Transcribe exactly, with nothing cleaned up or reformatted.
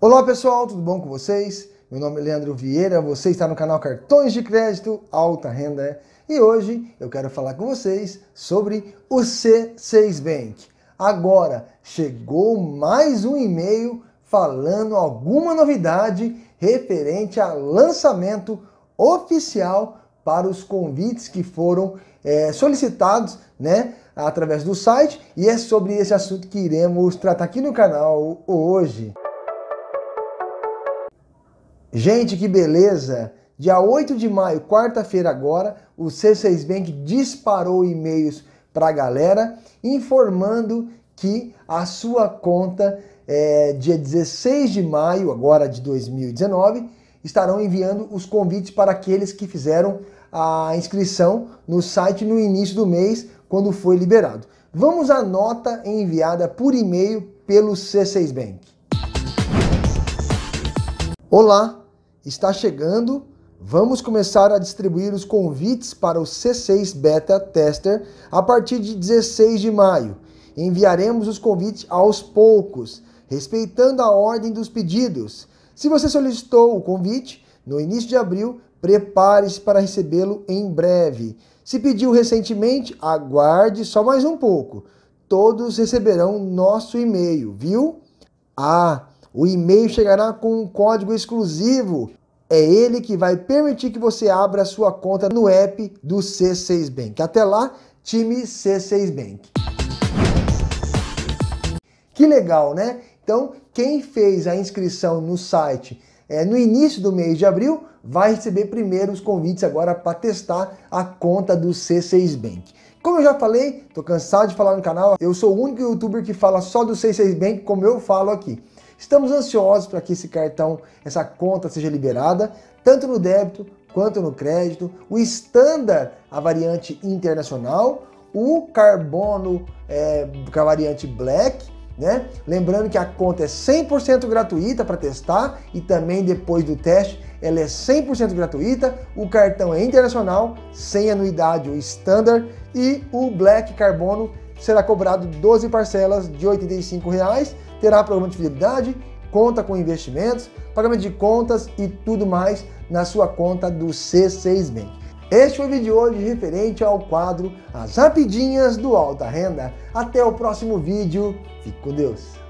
Olá pessoal, tudo bom com vocês? Meu nome é Leandro Vieira, você está no canal Cartões de Crédito Alta Renda e hoje eu quero falar com vocês sobre o C seis Bank. Agora chegou mais um e-mail falando alguma novidade referente a lançamento oficial para os convites que foram é, solicitados, né, através do site, e é sobre esse assunto que iremos tratar aqui no canal hoje. Gente, que beleza! Dia oito de maio, quarta-feira agora, o C seis Bank disparou e-mails para a galera informando que a sua conta, é, dia dezesseis de maio, agora de dois mil e dezenove, estarão enviando os convites para aqueles que fizeram a inscrição no site no início do mês, quando foi liberado. Vamos à nota enviada por e-mail pelo C seis Bank. Olá, está chegando. Vamos começar a distribuir os convites para o C seis Beta Tester a partir de dezesseis de maio. Enviaremos os convites aos poucos, respeitando a ordem dos pedidos. Se você solicitou o convite no início de abril, prepare-se para recebê-lo em breve. Se pediu recentemente, aguarde só mais um pouco. Todos receberão nosso e-mail, viu? Ah, o e-mail chegará com um código exclusivo. É ele que vai permitir que você abra a sua conta no app do C seis Bank. Até lá, time C seis Bank. Que legal, né? Então, quem fez a inscrição no site é, no início do mês de abril, vai receber primeiro os convites agora para testar a conta do C seis Bank. Como eu já falei, tô cansado de falar no canal, eu sou o único youtuber que fala só do C seis Bank como eu falo aqui. Estamos ansiosos para que esse cartão, essa conta seja liberada, tanto no débito quanto no crédito, o Standard, a variante internacional, o Carbono, é, a variante Black, né? Lembrando que a conta é cem por cento gratuita para testar e também depois do teste ela é cem por cento gratuita. O cartão é internacional, sem anuidade, o Standard, e o Black Carbono será cobrado doze parcelas de oitenta e cinco reais, terá programa de fidelidade, conta com investimentos, pagamento de contas e tudo mais na sua conta do C seis Bank. Este foi o vídeo de hoje referente ao quadro As Rapidinhas do Alta Renda. Até o próximo vídeo. Fique com Deus.